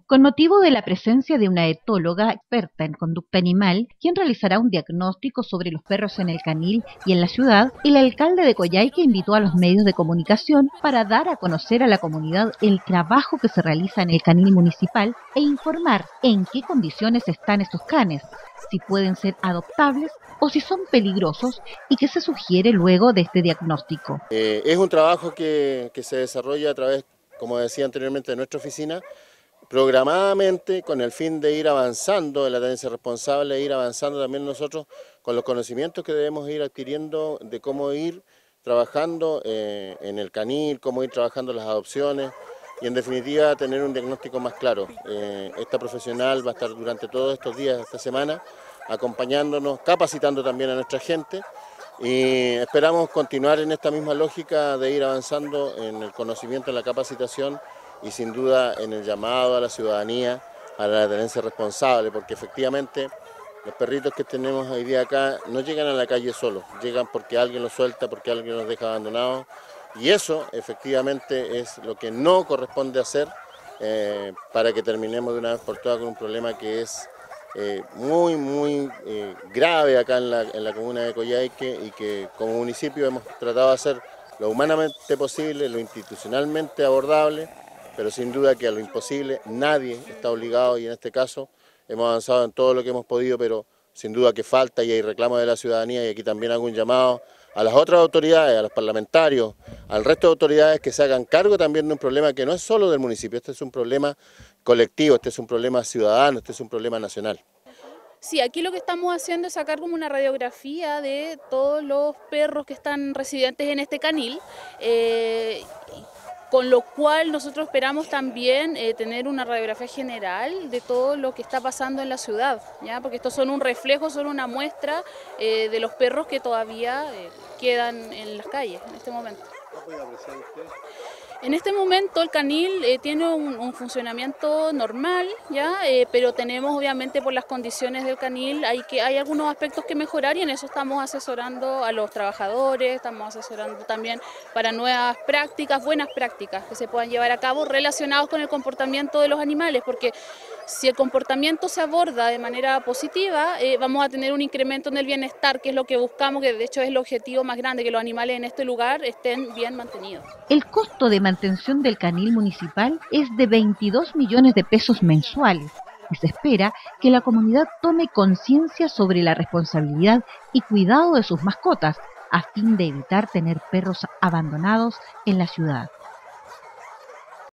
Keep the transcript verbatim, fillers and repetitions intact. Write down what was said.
con motivo de la presencia de una etóloga experta en conducta animal, quien realizará un diagnóstico sobre los perros en el canil y en la ciudad, el alcalde de Coyhaique invitó a los medios de comunicación para dar a conocer a la comunidad el trabajo que se realiza en el canil municipal e informar en qué condiciones están estos canes, si pueden ser adoptables o si son peligrosos y qué se sugiere luego de este diagnóstico. Eh, es un trabajo que, que se desarrolla a través, como decía anteriormente, de nuestra oficina, programadamente con el fin de ir avanzando en la tenencia responsable, ir avanzando también nosotros con los conocimientos que debemos ir adquiriendo de cómo ir trabajando eh, en el canil, cómo ir trabajando las adopciones y en definitiva tener un diagnóstico más claro. Eh, esta profesional va a estar durante todos estos días, esta semana, acompañándonos, capacitando también a nuestra gente y esperamos continuar en esta misma lógica de ir avanzando en el conocimiento, en la capacitación y sin duda en el llamado a la ciudadanía a la tenencia responsable, porque efectivamente los perritos que tenemos hoy día acá no llegan a la calle solos, llegan porque alguien los suelta, porque alguien los deja abandonados y eso efectivamente es lo que no corresponde hacer eh, para que terminemos de una vez por todas con un problema que es eh, muy muy eh, grave acá en la, en la comuna de Coyhaique y que como municipio hemos tratado de hacer lo humanamente posible, lo institucionalmente abordable, pero sin duda que a lo imposible nadie está obligado y en este caso hemos avanzado en todo lo que hemos podido, pero sin duda que falta y hay reclamos de la ciudadanía y aquí también hago un llamado a las otras autoridades, a los parlamentarios, al resto de autoridades que se hagan cargo también de un problema que no es solo del municipio, este es un problema colectivo, este es un problema ciudadano, este es un problema nacional. Sí, aquí lo que estamos haciendo es sacar como una radiografía de todos los perros que están residentes en este canil, eh, con lo cual nosotros esperamos también eh, tener una radiografía general de todo lo que está pasando en la ciudad, ¿ya? Porque estos son un reflejo, son una muestra eh, de los perros que todavía eh, quedan en las calles en este momento. ¿Qué puede apreciar usted? En este momento el canil eh, tiene un, un funcionamiento normal, ¿ya? Eh, pero tenemos obviamente por las condiciones del canil, hay, que, hay algunos aspectos que mejorar y en eso estamos asesorando a los trabajadores, estamos asesorando también para nuevas prácticas, buenas prácticas que se puedan llevar a cabo relacionados con el comportamiento de los animales, porque si el comportamiento se aborda de manera positiva, eh, vamos a tener un incremento en el bienestar, que es lo que buscamos, que de hecho es el objetivo más grande, que los animales en este lugar estén bien mantenidos. El costo de mantención del canil municipal es de veintidós millones de pesos mensuales y se espera que la comunidad tome conciencia sobre la responsabilidad y cuidado de sus mascotas a fin de evitar tener perros abandonados en la ciudad.